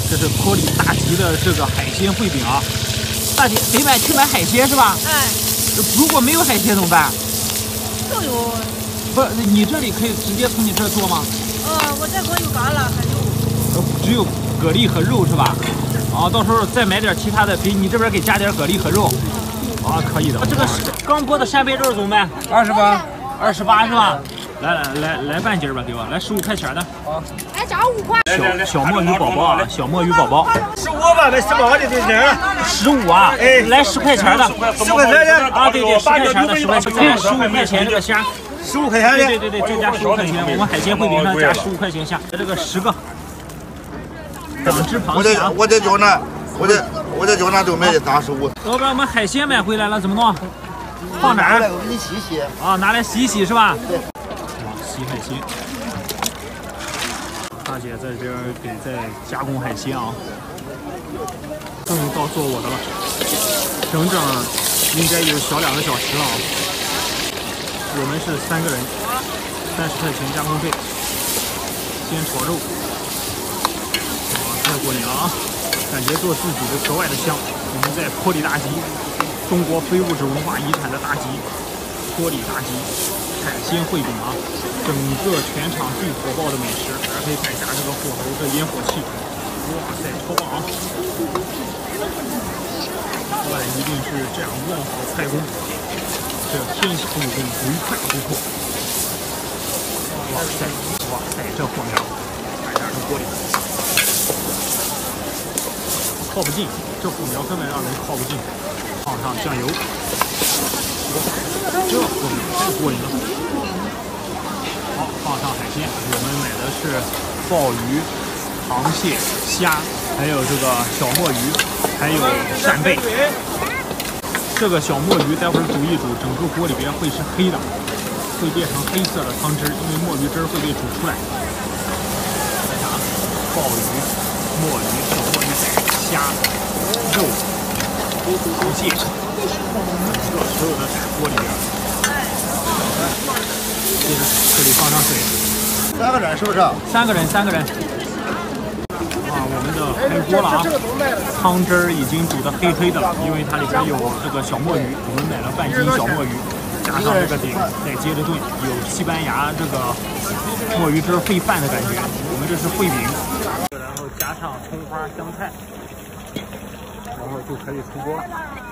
这是坡里大吉的这个海鲜烩饼啊！大姐得去买海鲜是吧？ 哎。 如果没有海鲜怎么办？ 都有。 不，你这里可以直接从你这儿做吗？ 我这锅有蛤蜊和肉。 只有蛤蜊和肉是吧？啊，到时候再买点其他的，给你这边给加点蛤蜊和肉。啊，可以的。这个刚剥的扇贝肉怎么办 ？28， 28是吧？来半斤吧，给我来15块钱的。 好。 哎，加5块。 小墨鱼宝宝啊，小墨鱼宝宝。 15吧，买18块的对钱。 15啊，哎，来10块钱的。 10块钱的啊，对，10块钱的，10块钱，再15块钱这个虾。 15块钱的。 对，再加15块钱，我们海鲜烩饼上加15块钱虾，这个10个。2只螃蟹啊！ 我在叫那，我在叫那都买的35。 老板，我们海鲜买回来了，怎么弄？放哪儿？ 我给你洗洗。 啊，拿来洗一洗是吧？ 对。 啊，洗海鲜。大姐在这儿在加工海鲜啊。终于到做我的了，整应该有小2个小时了啊。我们是3个人，30块钱加工费。先炒肉。太过瘾了啊！感觉做自己的格外的香。我们在坡里大吉，中国非物质文化遗产的大吉，坡里大吉海鲜烩饼啊，整个全场最火爆的美食。大家可以看一下这个火候，这烟火气，哇塞，超棒啊！老板一定是这样旺好菜功，这天下武功，唯快不破。哇塞，这火苗，看一下这锅里。靠不近，这火苗根本让人靠不近。放上酱油，哇，这火苗太过瘾了。好，放上海鲜，我们买的是鲍鱼、螃蟹、虾，还有这个小墨鱼，还有扇贝。这个小墨鱼待会儿煮一煮，整个锅里边会是黑的，会变成黑色的汤汁，因为墨鱼汁会被煮出来。看一下啊，鲍鱼、墨鱼、小墨鱼仔。虾、肉、螃蟹，整个所有的在锅里边。接着这里放上水。 3个人是不是 ？3个人。啊，我们的开锅了啊！汤汁儿已经煮得黑黑的了，因为它里边有这个小墨鱼，我们买了半斤小墨鱼，加上这个顶，再接着炖，有西班牙这个墨鱼汁烩饭的感觉。我们这是烩饼，然后加上葱花、香菜。然后就可以出锅了。